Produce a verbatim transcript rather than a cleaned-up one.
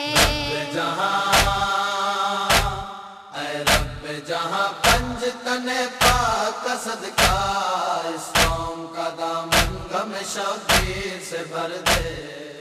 रब जहां ऐ रब जहां पंज तने पाक सदका इस कौम का दामन गम शबीर से भर दे।